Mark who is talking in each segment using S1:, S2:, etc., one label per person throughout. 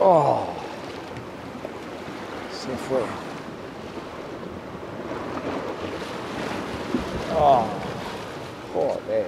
S1: Oh, se fue. Oh, joder.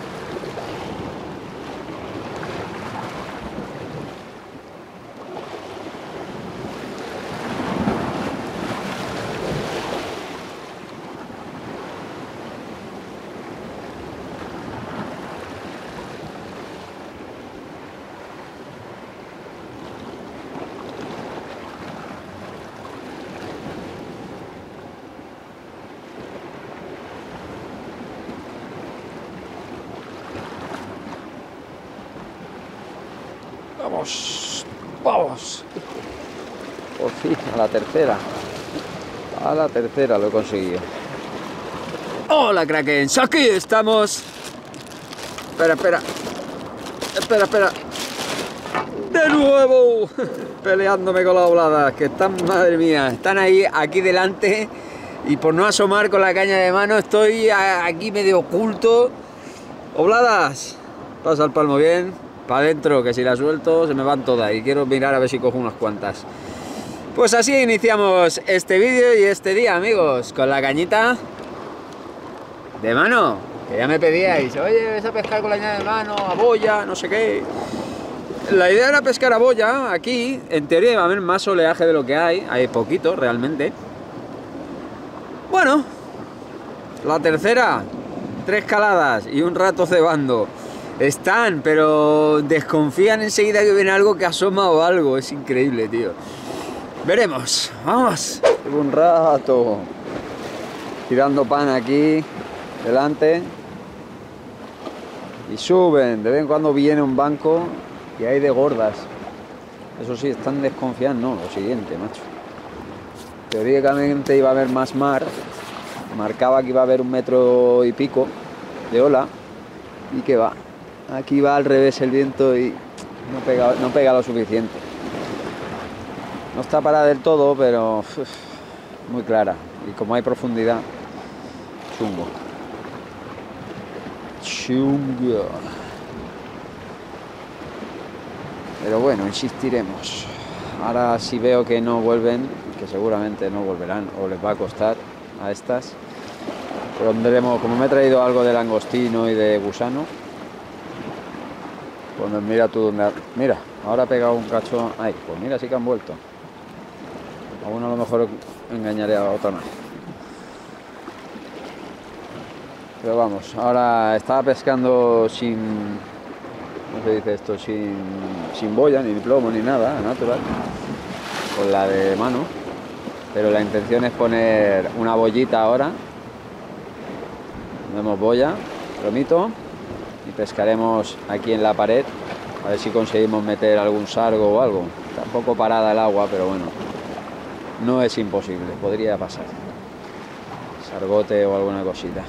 S1: Vamos, vamos. Por fin, a la tercera. A la tercera lo he conseguido. Hola, Krakens, aquí estamos. Espera, espera. Espera, espera. De nuevo. Peleándome con las oladas, que están, madre mía, están ahí, aquí delante. Y por no asomar con la caña de mano, estoy aquí medio oculto. Oladas. Pasa el palmo bien. Para adentro, que si la suelto se me van todas y quiero mirar a ver si cojo unas cuantas. Pues así iniciamos este vídeo y este día, amigos, con la cañita de mano, que ya me pedíais, oye, ves a pescar con la caña de mano, a boya, no sé qué. La idea era pescar a boya, aquí, en teoría va a haber más oleaje de lo que hay poquito realmente. Bueno, la tercera, 3 caladas y un rato cebando. Están, pero desconfían enseguida que ven algo que asoma o algo. Es increíble, tío. Veremos, vamos. Llevo un rato tirando pan aquí delante y suben. De vez en cuando viene un banco y hay de gordas. Eso sí, están desconfiando. No, lo siguiente, macho. Teóricamente iba a haber más mar. Marcaba que iba a haber 1 metro y pico de ola y que va. Aquí va al revés el viento y no pega lo suficiente. No está parada del todo, pero muy clara. Y como hay profundidad, chungo. Chungo. Pero bueno, insistiremos. Ahora si veo que no vuelven, que seguramente no volverán o les va a costar a estas, pondremos, como me he traído algo de langostino y de gusano. Pues mira tú donde... Mira, ahora ha pegado un cacho... Ay, pues mira, sí que han vuelto. A uno a lo mejor engañaré a otra más. Pero vamos, ahora estaba pescando sin... ¿Cómo se dice esto? Sin boya, ni plomo, ni nada, natural. Con la de mano. Pero la intención es poner una boyita ahora. Ponemos boya, plomito. Y pescaremos aquí en la pared, a ver si conseguimos meter algún sargo o algo. Está un poco parada el agua, pero bueno, no es imposible, podría pasar. Sargote o alguna cosita.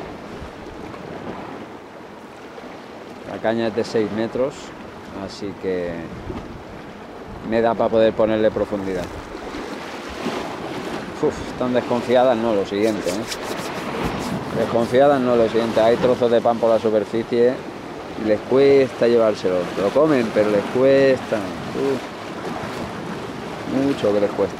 S1: La caña es de 6 metros, así que me da para poder ponerle profundidad. Están desconfiadas, no, lo siguiente, Desconfiadas no, lo siguiente, hay trozos de pan por la superficie y les cuesta llevárselo. Lo comen, pero les cuesta. Mucho que les cuesta.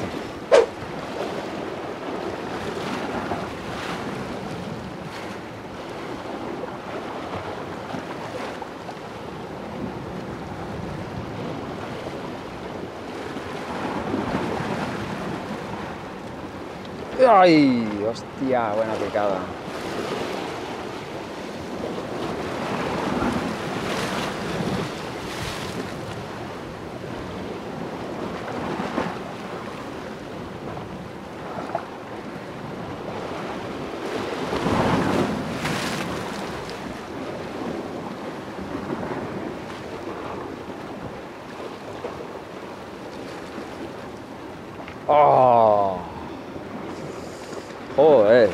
S1: ¡Ay! ¡Hostia! Buena picada. ¡Oh! ¡Joder!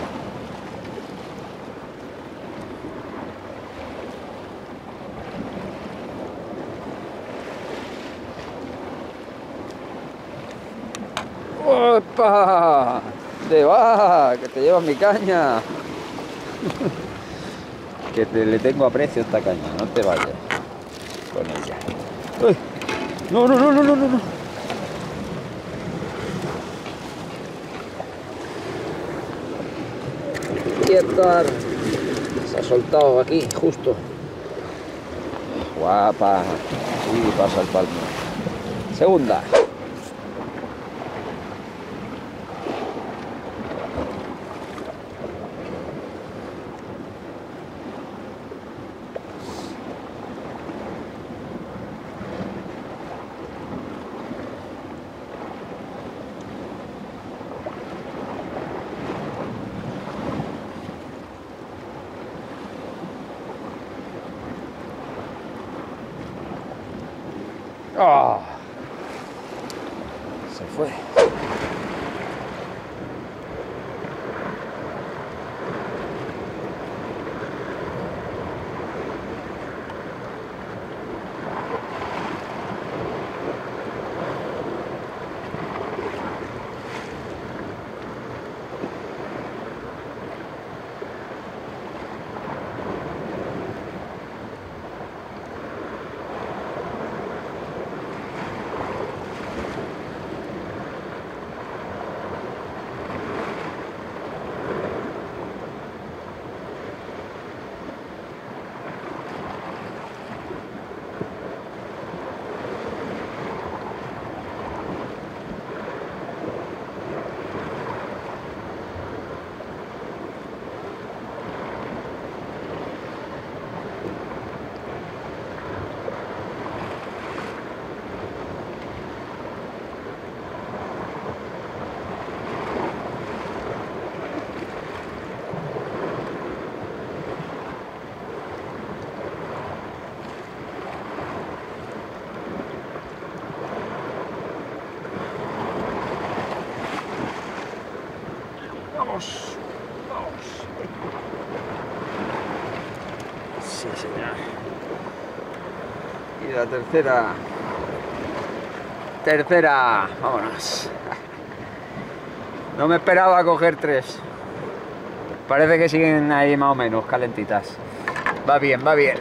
S1: ¡Opa! ¿Dónde va? Que te llevas mi caña. Que le tengo aprecio a esta caña, no te vayas con ella. Uy. No, no, no, no, no, no, no. Izquierda. Se ha soltado aquí, justo. Guapa. Y pasa el palmo. Segunda. ¡Oh! Se fue. Vamos, vamos. Sí, señor. Y la tercera. Tercera. Vámonos. No me esperaba coger 3. Parece que siguen ahí más o menos calentitas. Va bien, va bien.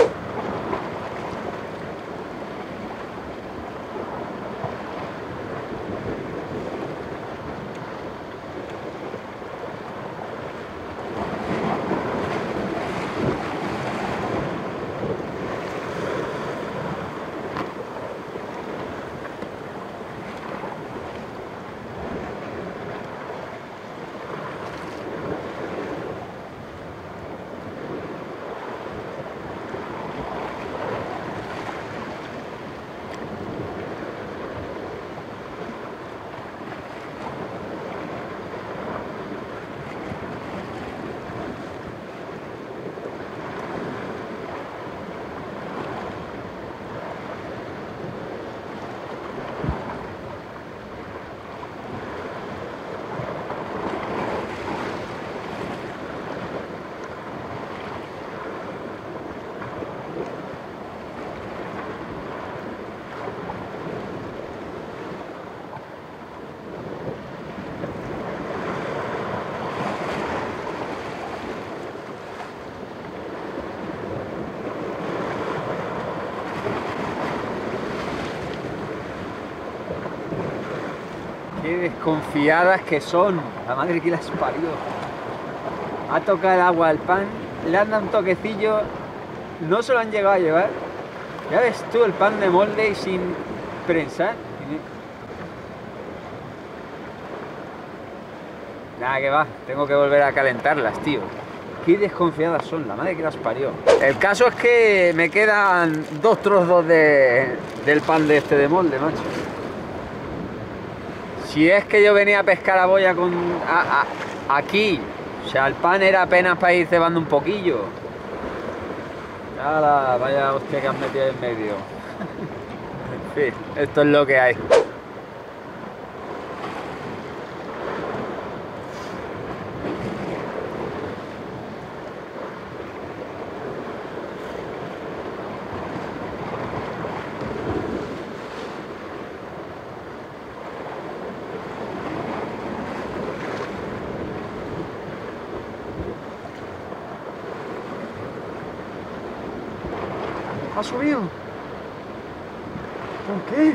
S1: Qué desconfiadas que son, la madre que las parió. Ha tocado el agua al pan, le han dado un toquecillo, no se lo han llegado a llevar. Ya ves tú el pan de molde y sin prensar. Nada que va, tengo que volver a calentarlas, tío. Qué desconfiadas son, la madre que las parió. El caso es que me quedan 2 trozos del pan de este de molde, macho. Si es que yo venía a pescar a boya aquí, o sea, el pan era apenas para ir cebando un poquillo. ¡Hala! Vaya hostia que han metido en medio. En fin, esto es lo que hay. Ha subido. ¿Son qué?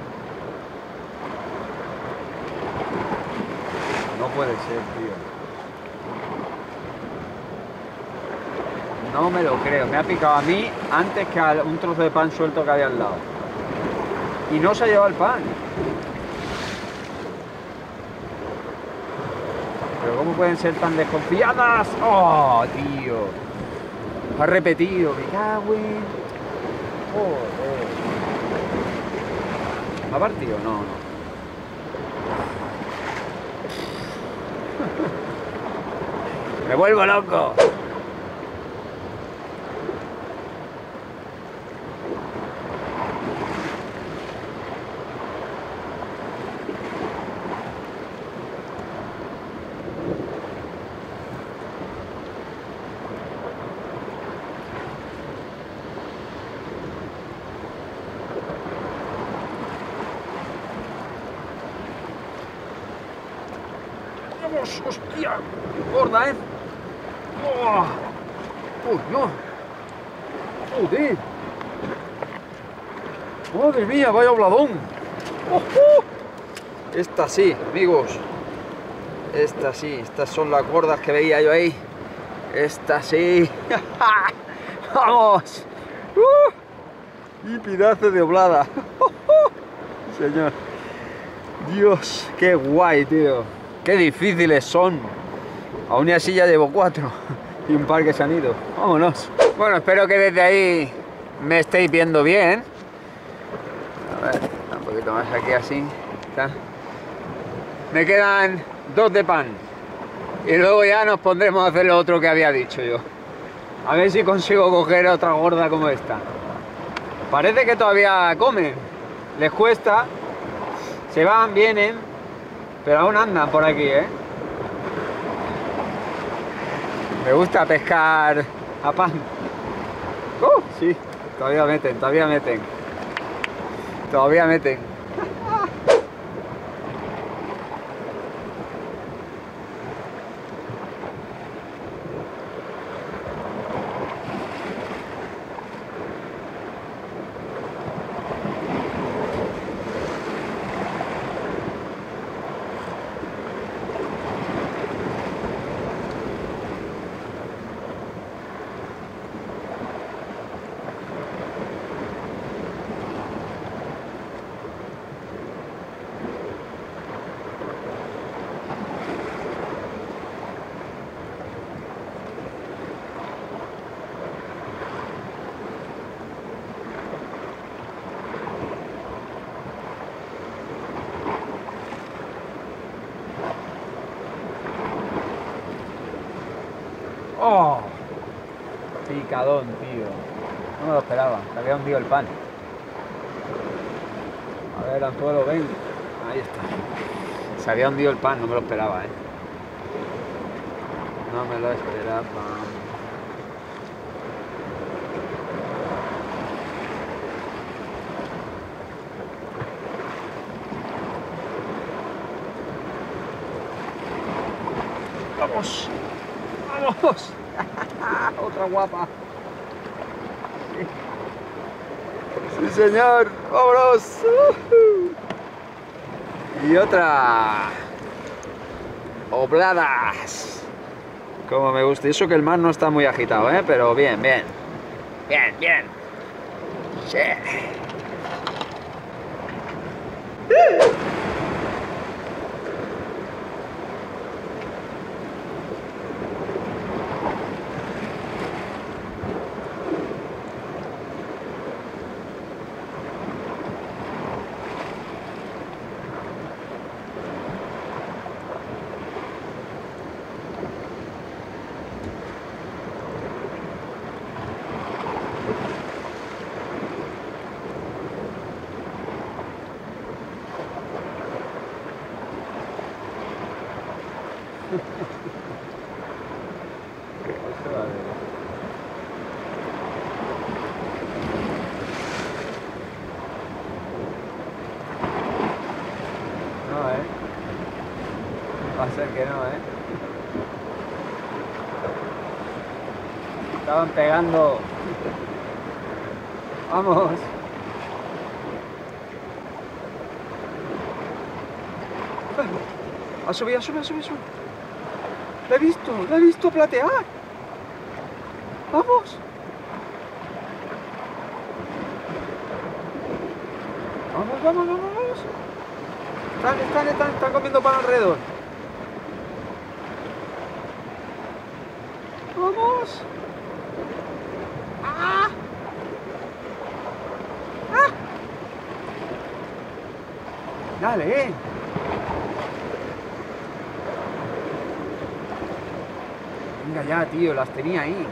S1: No puede ser, tío. No me lo creo. Me ha picado a mí antes que a un trozo de pan suelto que había al lado. Y no se ha llevado el pan. Pero ¿cómo pueden ser tan desconfiadas? ¡Oh, tío! Ha repetido. Me cago en... Joder. ¿Ha partido? No, no. ¡Me vuelvo loco! ¡Vamos! ¡Hostia! ¡Gorda, eh! ¡Oh! ¡Uy, no! ¡Joder! ¡Madre mía, vaya obladón! ¡Oh! Esta sí, amigos. Esta sí, estas son las gordas que veía yo ahí. Esta sí. ¡Vamos! ¡Y pedazo de oblada! Señor. Dios, qué guay, tío. Qué difíciles son. Aún y así ya llevo 4 y un par que se han ido. Vámonos. Bueno, espero que desde ahí me estéis viendo bien. A ver, un poquito más aquí así. ¿Está? Me quedan 2 de pan. Y luego ya nos pondremos a hacer lo otro que había dicho yo. A ver si consigo coger otra gorda como esta. Parece que todavía comen. Les cuesta. Se van, vienen. Pero aún andan por aquí, ¿eh? Me gusta pescar a pan. Sí, todavía meten, todavía meten. Todavía meten. ¡Oh! Picadón, tío. No me lo esperaba, se había hundido el pan. A ver, anzuelo, ven. Ahí está. Se había hundido el pan, no me lo esperaba, ¿eh? No me lo esperaba. ¡Vamos! ¡Vamos! Otra guapa. Sí, señor. ¡Vámonos! Y otra. Obladas. Como me gusta. Y eso que el mar no está muy agitado, ¿eh? Pero bien, bien. Bien, bien. Sí. Va a ser que no, ¿eh? Estaban pegando. Vamos. Ha subido, ha subido, ha subido, ha subido. La he visto platear. ¡Vamos! Vamos, vamos, vamos, vamos. Están comiendo pan alrededor. ¡Vamos! ¡Ah! ¡Ah! Dale, Venga ya, tío, las tenía ahí.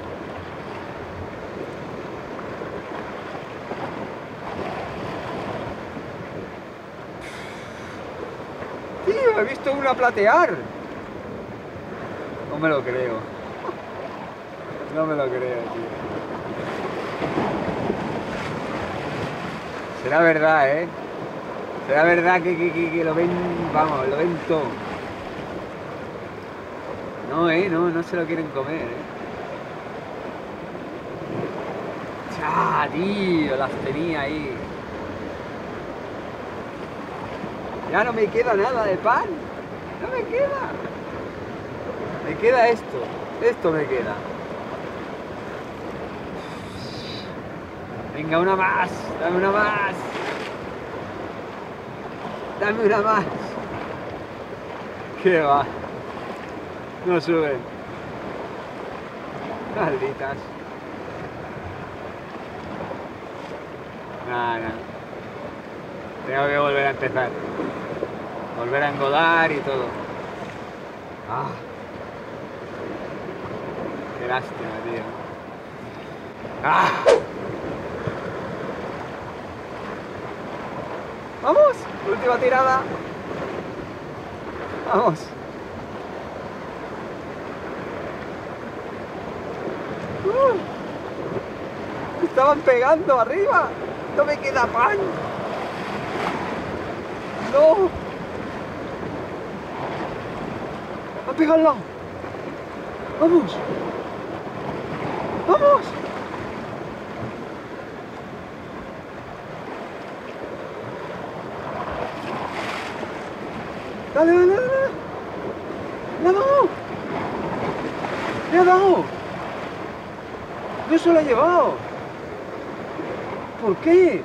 S1: Tío, he visto una platear. No me lo creo. No me lo creo, tío. Será verdad, ¿eh? Será verdad que lo ven, vamos, lo ven todo. No, no se lo quieren comer, tío, las tenía ahí. Ya no me queda nada de pan. No me queda. Me queda esto. Esto me queda. Venga, una más. Dame una más. Dame una más. ¿Qué va? No suben. Malditas. Nada. Tengo que volver a empezar. Volver a engodar y todo. Ah. Qué lástima, tío. Ah. ¡Vamos! Última tirada. Vamos. Estaban pegando arriba. No me queda pan. No. Han pegado al lado. Vamos. Vamos. Dale, dale, dale. ¡Le ha dado! ¡Le ha dado! ¡No se lo ha llevado! ¿Por qué?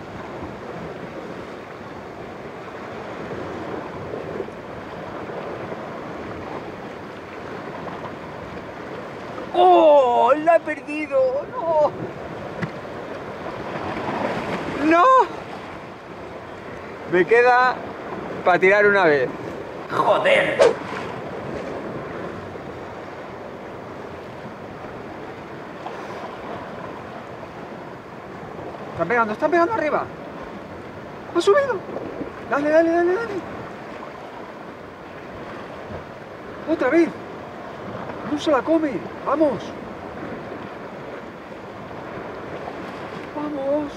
S1: ¡Oh! ¡La he perdido! ¡No! ¡No! Me queda para tirar una vez. ¡Joder! Están pegando arriba. ¡Ha subido! Dale, dale, dale, dale. Otra vez. No se la come. Vamos. Vamos.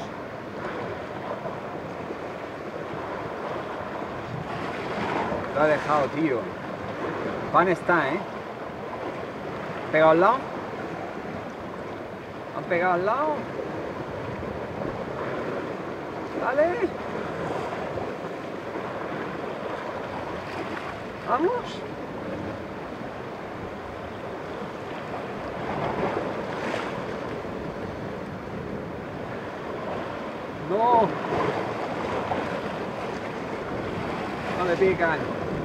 S1: Lo ha dejado, tío. Pan está, ¿eh? ¿Han pegado al lado? ¿Han pegado al lado? Dale. Vamos. No. No me pican.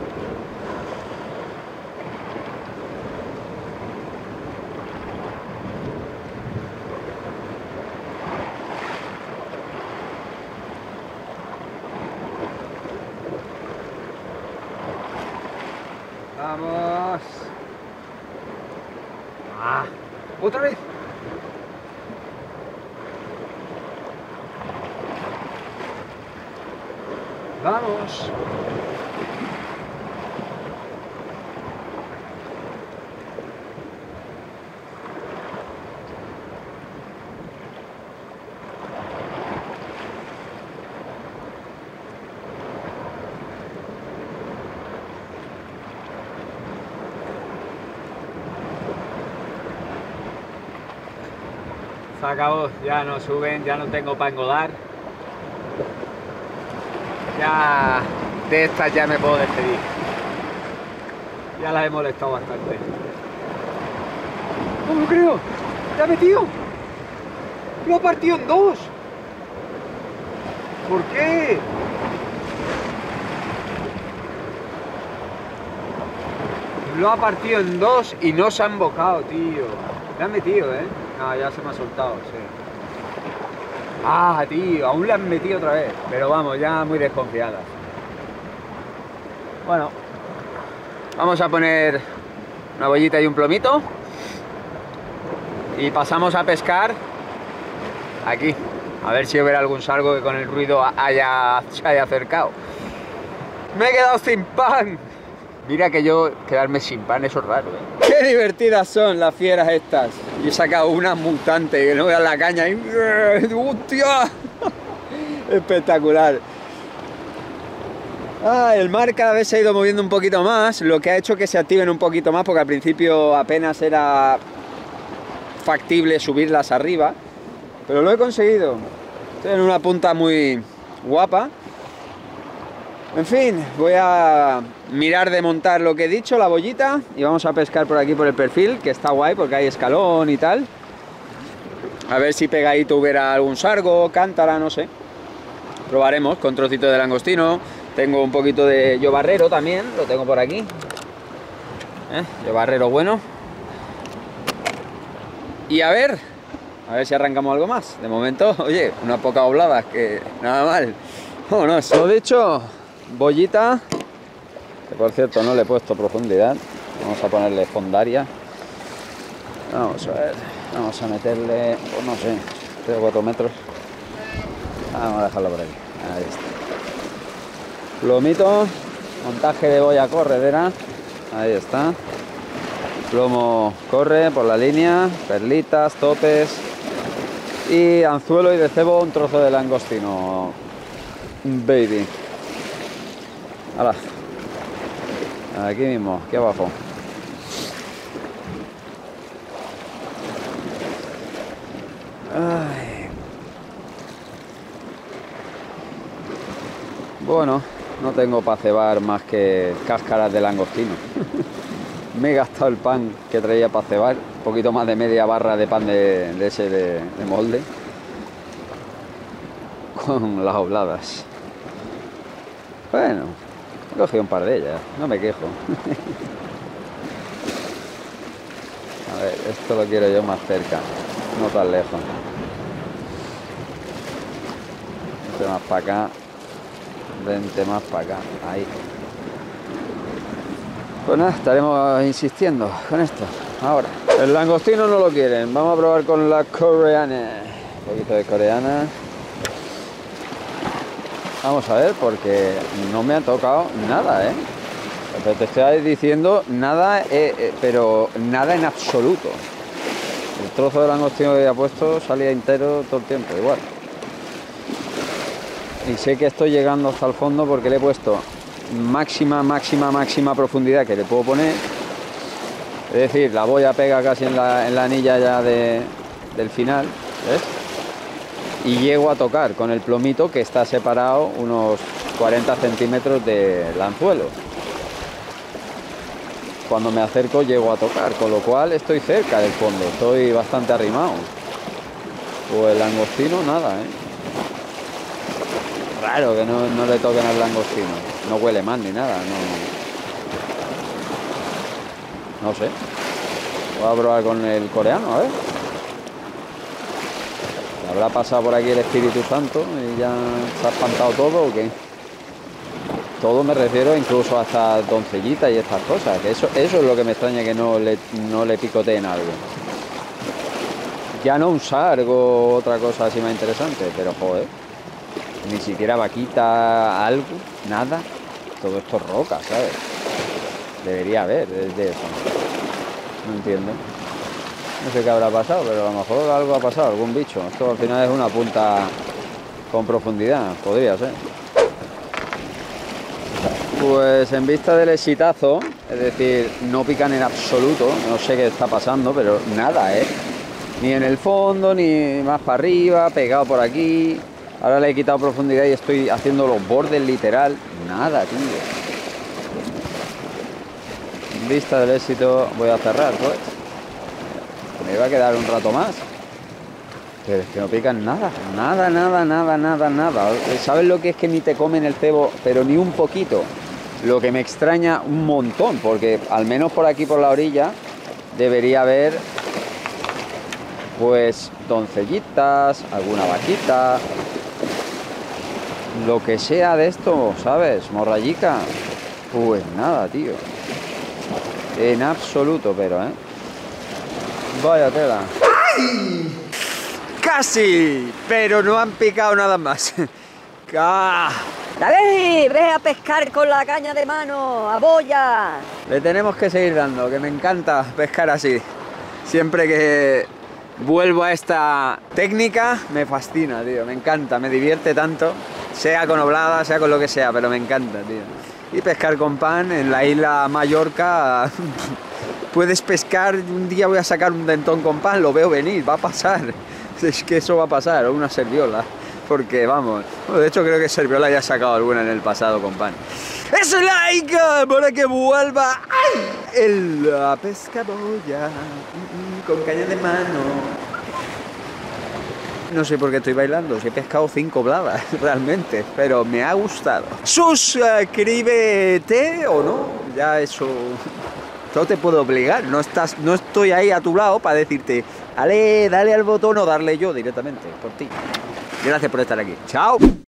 S1: Vamos. Ah, otra vez. Vamos. Se acabó, ya no suben, ya no tengo para engodar. Ya de estas ya me puedo despedir. Ya las he molestado bastante. No me lo creo. ¿Te ha metido? Lo ha partido en dos. ¿Por qué? Lo ha partido en dos y no se ha embocado, tío. Le han metido, ¿eh? No, ya se me ha soltado, sí. Ah, tío, aún le han metido otra vez. Pero vamos, ya muy desconfiadas. Bueno, vamos a poner una bollita y un plomito. Y pasamos a pescar aquí. A ver si hubiera algún sargo que con el ruido se haya acercado. Me he quedado sin pan. Mira que yo quedarme sin pan, eso es raro, ¿eh? Qué divertidas son las fieras estas. Y he sacado una mutante que no veas la caña y... ¡hostia! Espectacular. Ah, el mar cada vez se ha ido moviendo un poquito más, lo que ha hecho que se activen un poquito más, porque al principio apenas era factible subirlas arriba. Pero lo he conseguido. Estoy en una punta muy guapa. En fin, voy a mirar de montar lo que he dicho, la bollita, y vamos a pescar por aquí por el perfil, que está guay porque hay escalón y tal. A ver si pegadito hubiera algún sargo, cántara, no sé. Probaremos con trocito de langostino. Tengo un poquito de llobarrero también, lo tengo por aquí. Llobarrero bueno. Y a ver si arrancamos algo más. De momento, oye, unas pocas obladas, que nada mal. Vámonos. Lo dicho, bollita, que por cierto no le he puesto profundidad. Vamos a ponerle fondaria. Vamos a ver, vamos a meterle, pues no sé, 3 o 4 metros. Vamos a dejarlo por aquí. Ahí está. Plomito, montaje de boya corredera. Ahí está. Plomo corre por la línea, perlitas, topes. Y anzuelo y de cebo un trozo de langostino. Baby. Ahora. Aquí mismo, aquí abajo. Ay. Bueno, no tengo para cebar más que cáscaras de langostino. Me he gastado el pan que traía para cebar, un poquito más de media barra de pan de ese de molde, con las obladas. Bueno, he cogido un par de ellas, no me quejo. A ver, esto lo quiero yo más cerca, no tan lejos. Vente más para acá, vente más para acá, ahí. Pues nada, estaremos insistiendo con esto. Ahora, el langostino no lo quieren. Vamos a probar con la coreana. Un poquito de coreana. Vamos a ver, porque no me ha tocado nada, ¿eh? Pero te estoy diciendo nada, pero nada en absoluto. El trozo de langostino que había puesto salía entero todo el tiempo, igual. Y sé que estoy llegando hasta el fondo porque le he puesto máxima profundidad que le puedo poner. Es decir, la boya pega casi en la anilla ya del final, ¿ves? Y llego a tocar con el plomito, que está separado unos 40 centímetros del anzuelo. Cuando me acerco llego a tocar, con lo cual estoy cerca del fondo, estoy bastante arrimado. O el langostino nada, ¿eh? Raro que no le toquen al langostino. No huele mal ni nada, no sé. Voy a probar con el coreano, a ver. ¿Habrá pasado por aquí el Espíritu Santo y ya se ha espantado todo o qué? Todo me refiero incluso hasta doncellita y estas cosas, que eso es lo que me extraña, que no le picoteen algo. Ya no un sargo o otra cosa así más interesante, pero joder, ni siquiera vaquita, algo, nada. Todo esto es roca, ¿sabes? Debería haber de eso. No entiendo. No sé qué habrá pasado, pero a lo mejor algo ha pasado, algún bicho. Esto al final es una punta con profundidad, podría ser. Pues en vista del exitazo, es decir, no pican en absoluto, no sé qué está pasando, pero nada, ¿eh? Ni en el fondo, ni más para arriba, pegado por aquí. Ahora le he quitado profundidad y estoy haciendo los bordes literal. Nada, tío. En vista del éxito voy a cerrar, pues. Me iba a quedar un rato más. Pero es que no pican nada. Nada. ¿Sabes lo que es que ni te comen el cebo, pero ni un poquito? Lo que me extraña un montón, porque al menos por aquí, por la orilla, debería haber, pues, doncellitas, alguna vaquita, lo que sea de esto, ¿sabes? Morrayica. Pues nada, tío. En absoluto, pero, ¿eh? Vaya tela. ¡Ay! ¡Casi! Pero no han picado nada más.
S2: David, ve a pescar con la caña de mano, a boya.
S1: Le tenemos que seguir dando, que me encanta pescar así. Siempre que vuelvo a esta técnica, me fascina, tío. Me encanta, me divierte tanto. Sea con oblada, sea con lo que sea, pero me encanta, tío. Y pescar con pan en la isla Mallorca... Puedes pescar, un día voy a sacar un dentón con pan, lo veo venir, va a pasar. Es que eso va a pasar, o una serviola. Porque, vamos, de hecho creo que serviola ya ha sacado alguna en el pasado con pan. ¡Eso like! Para que vuelva ¡ay! La pesca boya con caña de mano. No sé por qué estoy bailando, si he pescado 5 bladas realmente, pero me ha gustado. Suscríbete o no, ya eso... No te puedo obligar, no estoy ahí a tu lado para decirte, dale al botón o darle yo directamente, por ti. Gracias por estar aquí. ¡Chao!